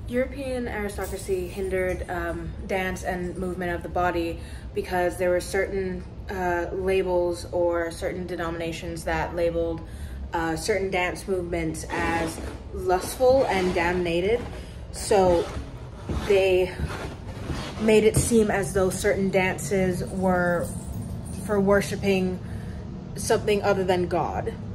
European aristocracy hindered dance and movement of the body because there were certain labels or certain denominations that labeled certain dance movements as lustful and damnated. So they made it seem as though certain dances were for worshiping something other than God.